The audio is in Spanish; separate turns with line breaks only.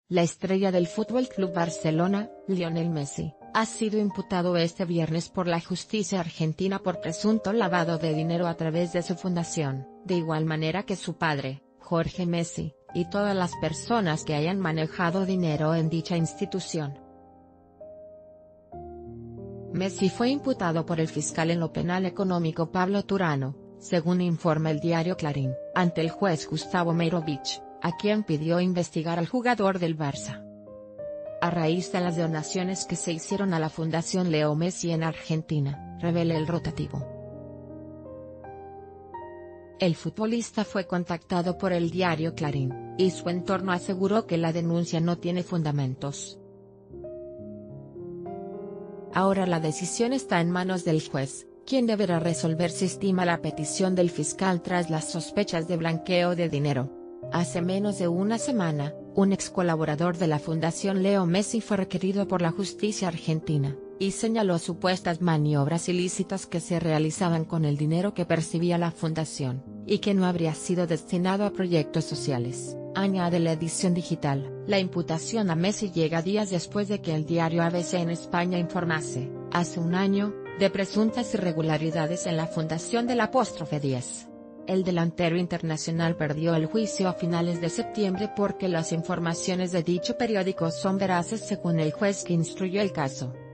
La estrella del Fútbol Club Barcelona, Lionel Messi, ha sido imputado este viernes por la justicia argentina por presunto lavado de dinero a través de su fundación, de igual manera que su padre, Jorge Messi, y todas las personas que hayan manejado dinero en dicha institución. Messi fue imputado por el fiscal en lo penal económico Pablo Turano, según informa el diario Clarín, ante el juez Gustavo Meirovich, a quien pidió investigar al jugador del Barça. A raíz de las donaciones que se hicieron a la Fundación Leo Messi en Argentina, revela el rotativo. El futbolista fue contactado por el diario Clarín, y su entorno aseguró que la denuncia no tiene fundamentos. Ahora la decisión está en manos del juez, quien deberá resolver si estima la petición del fiscal tras las sospechas de blanqueo de dinero. Hace menos de una semana, un ex colaborador de la Fundación Leo Messi fue requerido por la justicia argentina, y señaló supuestas maniobras ilícitas que se realizaban con el dinero que percibía la fundación, y que no habría sido destinado a proyectos sociales. Añade la edición digital. La imputación a Messi llega días después de que el diario ABC en España informase, hace un año, de presuntas irregularidades en la fundación del '10. El delantero internacional perdió el juicio a finales de septiembre porque las informaciones de dicho periódico son veraces según el juez que instruyó el caso.